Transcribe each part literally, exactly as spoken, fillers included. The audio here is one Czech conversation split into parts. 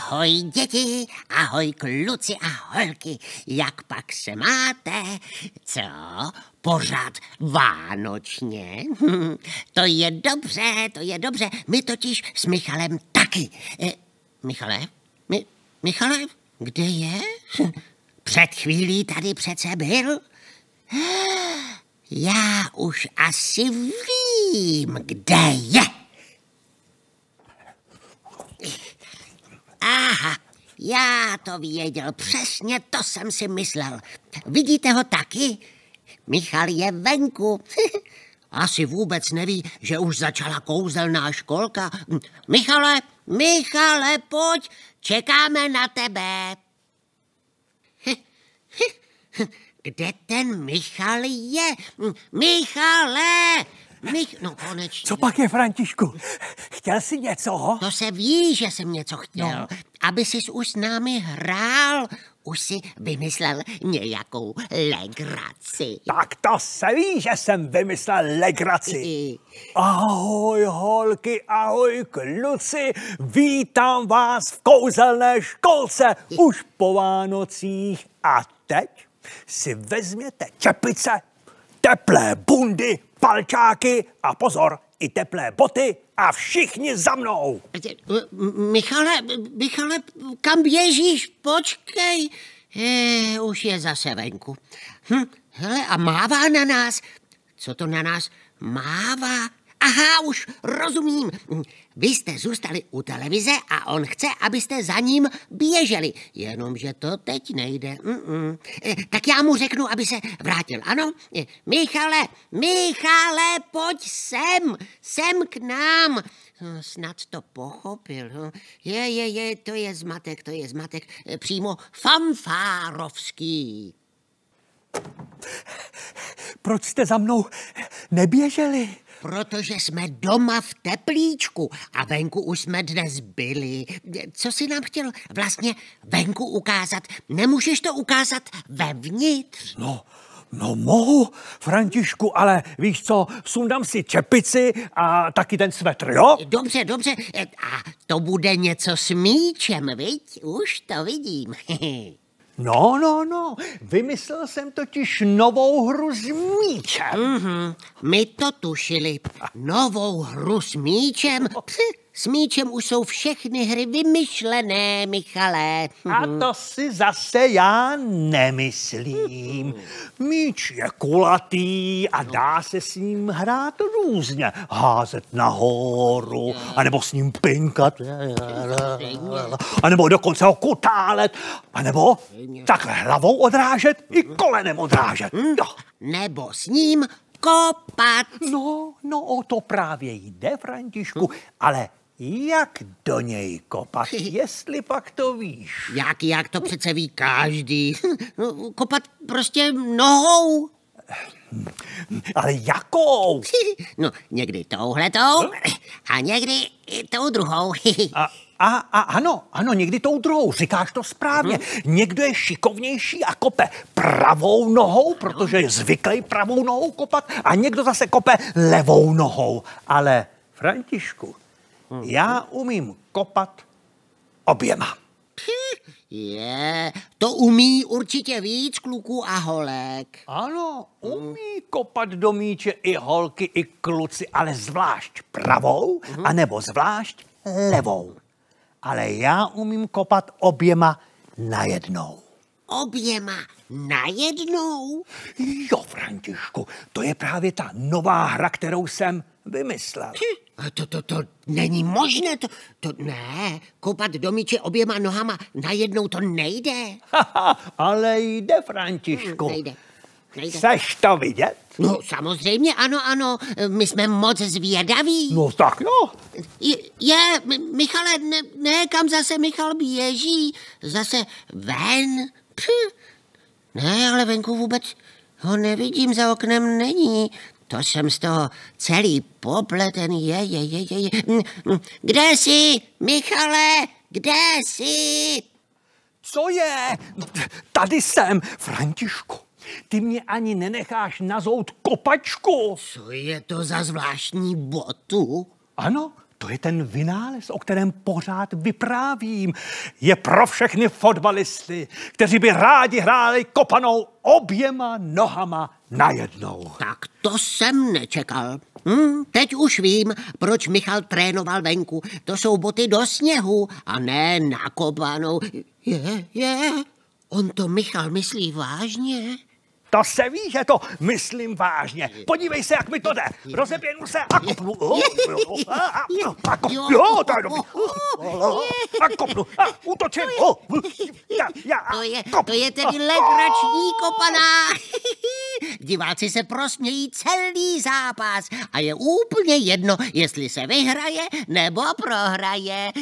Ahoj děti, ahoj kluci a holky, jak pak se máte? Co? Pořád vánočně? Hm, to je dobře, to je dobře. My totiž s Michalem taky. E, Michale? Mi, Michale, kde je? Před chvílí tady přece byl. Já už asi vím, kde je. Aha, já to věděl, přesně to jsem si myslel. Vidíte ho taky? Michal je venku. Asi vůbec neví, že už začala kouzelná školka. Michale, Michale, pojď, čekáme na tebe. Kde ten Michal je? Michale! Mich... No konečně. Co pak je, Františku? Chtěl jsi něco? To se ví, že jsem něco chtěl. No. Aby jsi už s námi hrál. Už si vymyslel nějakou legraci. Tak to se ví, že jsem vymyslel legraci. Ahoj holky, ahoj kluci, vítám vás v kouzelné školce už po Vánocích. A teď si vezměte čepice, teplé bundy, palčáky a pozor, i teplé boty a všichni za mnou. Michale, Michale, kam běžíš? Počkej. Je, už je zase venku. Hm, hele, a mává na nás. Co to na nás mává? Aha, už rozumím. Vy jste zůstali u televize a on chce, abyste za ním běželi. Jenomže to teď nejde. Mm-mm. Tak já mu řeknu, aby se vrátil. Ano? Michale, Michale, pojď sem, sem k nám. Snad to pochopil. Je, je, je, to je zmatek, to je zmatek. Přímo fanfárovský. Proč jste za mnou neběželi? Protože jsme doma v teplíčku a venku už jsme dnes byli. Co jsi nám chtěl vlastně venku ukázat? Nemůžeš to ukázat vevnitř? No, no mohu, Františku, ale víš co, sundám si čepici a taky ten svetr, jo? Dobře, dobře. A to bude něco s míčem, viď? Už to vidím. No, no, no, vymyslel jsem totiž novou hru s míčem. Mm-hmm. My to tušili. Novou hru s míčem? Pch, s míčem už jsou všechny hry vymyšlené, Michale. A to si zase já nemyslím. Míč je kulatý a dá se s ním hrát různě. Házet nahoru, anebo s ním pinkat, anebo dokonce ho kutálet, anebo takhle hlavou odrážet i kolenem odrážet. No. Nebo s ním kopat. No, no, o to právě jde, Františku, ale jak do něj kopat, jestli pak to víš? Jak, jak to přece ví každý. Kopat prostě nohou. Ale jakou? No, někdy touhletou a někdy i tou druhou. A, a, a ano, ano, někdy tou druhou, říkáš to správně. Mm-hmm. Někdo je šikovnější a kope pravou nohou, protože je zvyklý pravou nohou kopat, a někdo zase kope levou nohou. Ale, Františku, mm-hmm. já umím kopat oběma. Je, to umí určitě víc kluků a holek. Ano, umí kopat do míče i holky, i kluci, ale zvlášť pravou, mm-hmm. anebo zvlášť levou. Ale já umím kopat oběma najednou. Oběma najednou? Jo, Františku, to je právě ta nová hra, kterou jsem vymyslel. To, to, to není možné, to, to ne, kopat do míče oběma nohama najednou to nejde. Ale jde, Františku. Hmm, nejde. Nejde. Chceš to vidět? No samozřejmě, ano, ano, my jsme moc zvědaví. No tak jo. Je, je Michale, ne, ne, kam zase Michal běží? Zase ven? Pff. Ne, ale venku vůbec ho nevidím, za oknem není. To jsem z toho celý popletený. Je, je, je, je, je. Kde jsi, Michale? Kde jsi? Co je? Tady jsem, Františku. Ty mě ani nenecháš nazout kopačku. Co je to za zvláštní botu? Ano, to je ten vynález, o kterém pořád vyprávím. Je pro všechny fotbalisty, kteří by rádi hráli kopanou oběma nohama najednou. Tak to jsem nečekal. Hm, teď už vím, proč Michal trénoval venku. To jsou boty do sněhu a ne na kopanou. Je, je, on to Michal myslí vážně? To se ví, že to myslím vážně. Podívej se, jak mi to jde. Rozeběhnu se a kopnu. A kopnu. Jo, to je dobrý. A kopnu. A útočím. To je, to je tedy legrační kopaná. Diváci se prosmějí celý zápas a je úplně jedno, jestli se vyhraje nebo prohraje.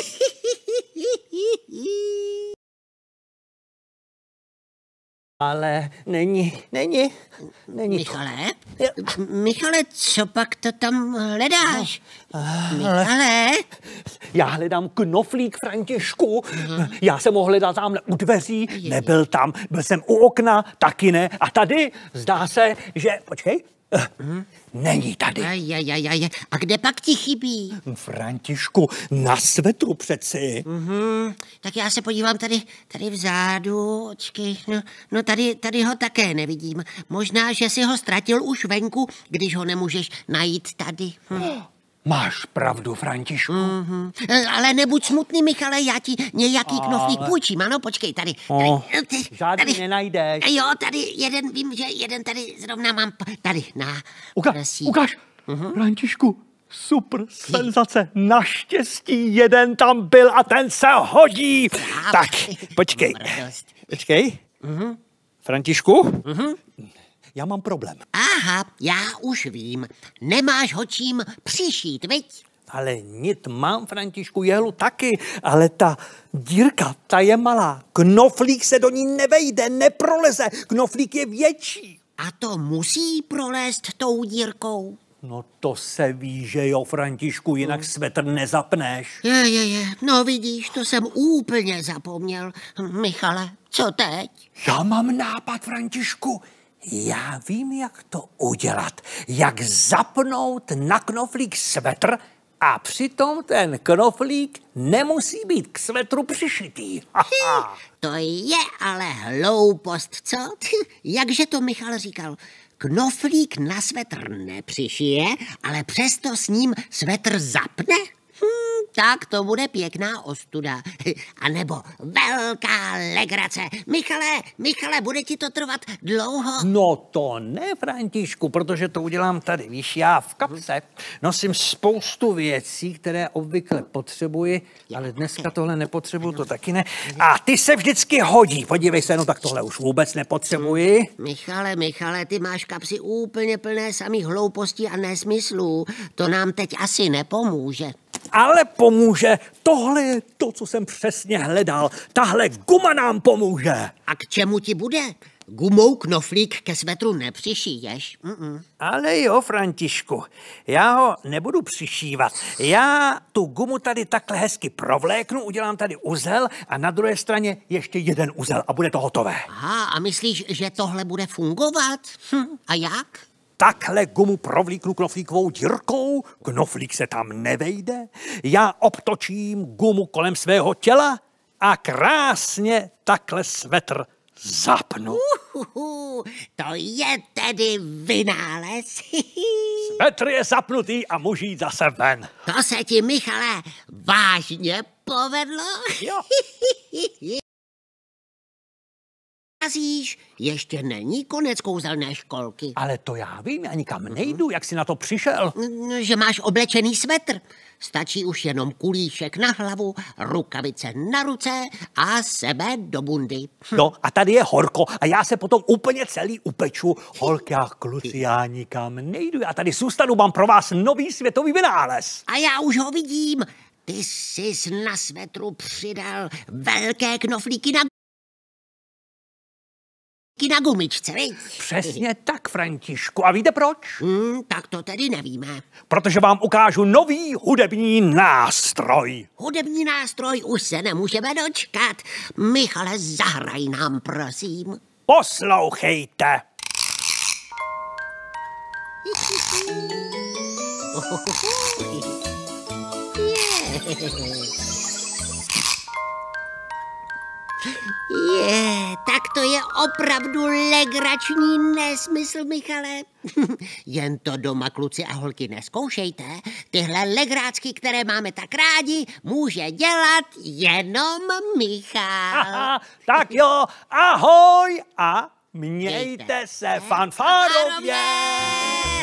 Ale není, není, není Michale? To. Michale, co pak to tam hledáš? No, Michale? Já hledám knoflík, Františku. Uh-huh. Já jsem ho hledal tamhle u dveří, je, nebyl tam. Byl jsem u okna, taky ne. A tady zdá se, že... Počkej. Uh-huh. Není tady. Aj, aj, aj, aj. A kde pak ti chybí? Františku, na svetru přeci. Uh-huh. Tak já se podívám tady, tady vzadu. Očkej, no, no tady, tady ho také nevidím. Možná, že si ho ztratil už venku, když ho nemůžeš najít tady. Hm. Máš pravdu, Františku. Mm-hmm. Ale nebuď smutný, Michale, já ti nějaký Ale... knoflík půjčím, ano, počkej, tady. tady, oh, tady žádný tady, nenajdeš. Jo, tady jeden, vím, že jeden tady zrovna mám, tady, na. Ukaž, ukaž, mm-hmm. Františku, super, senzace, naštěstí jeden tam byl a ten se hodí. Právě. Tak, počkej, počkej, mm-hmm. Františku. Mm-hmm. Já mám problém. Aha, já už vím. Nemáš ho čím přišít, viď? Ale nit mám, Františku, jehlu taky, ale ta dírka, ta je malá. Knoflík se do ní nevejde, neproleze. Knoflík je větší. A to musí prolézt tou dírkou? No to se ví, že jo, Františku, jinak svetr nezapneš. Je, je, je, no vidíš, to jsem úplně zapomněl. Michale, co teď? Já mám nápad, Františku. Já vím, jak to udělat. Jak zapnout na knoflík svetr a přitom ten knoflík nemusí být k svetru přišitý. To je ale hloupost, co? Jakže to Michal říkal? Knoflík na svetr nepřišije, ale přesto s ním svetr zapne? Hm, tak to bude pěkná ostuda. A nebo velká legrace. Michale, Michale, bude ti to trvat dlouho? No to ne, Františku, protože to udělám tady. Víš, já v kapse nosím spoustu věcí, které obvykle potřebuji, ale dneska tohle nepotřebuju, to taky ne. A ty se vždycky hodí. Podívej se, no tak tohle už vůbec nepotřebuji. Michale, Michale, ty máš kapsy úplně plné samých hloupostí a nesmyslů. To nám teď asi nepomůže. Ale pomůže. Tohle je to, co jsem přesně hledal. Tahle guma nám pomůže. A k čemu ti bude? Gumou knoflík ke svetru nepřišiješ. Mm-mm. Ale jo, Františku, já ho nebudu přišívat. Já tu gumu tady takhle hezky provléknu, udělám tady uzel a na druhé straně ještě jeden uzel a bude to hotové. Aha, a myslíš, že tohle bude fungovat? Hm, a jak? Takhle gumu provlíknu knoflíkovou dírkou, knoflík se tam nevejde, já obtočím gumu kolem svého těla a krásně takhle svetr zapnu. Uhuhu, to je tedy vynález. Svetr je zapnutý a může jít zase ven. To se ti, Michale, vážně povedlo? Jo. Ještě není konec kouzelné školky. Ale to já vím, já nikam nejdu, jak jsi na to přišel. Že máš oblečený svetr. Stačí už jenom kulíšek na hlavu, rukavice na ruce a sebe do bundy. No a tady je horko a já se potom úplně celý upeču. Holky a kluci, já nikam nejdu, já tady zůstanu, mám pro vás nový světový vynález. A já už ho vidím. Ty jsi na svetru přidal velké knoflíky na na gumičce, viď? Přesně tak, Františku. A víte proč? Hmm, tak to tedy nevíme. Protože vám ukážu nový hudební nástroj. Hudební nástroj už se nemůžeme dočkat. Michale, zahraj nám, prosím. Poslouchejte. Je, tak to je opravdu legrační nesmysl, Michale. Jen to doma, kluci a holky, nezkoušejte. Tyhle legrácky, které máme tak rádi, může dělat jenom Michal. Aha, tak jo, ahoj a mějte se fanfárově.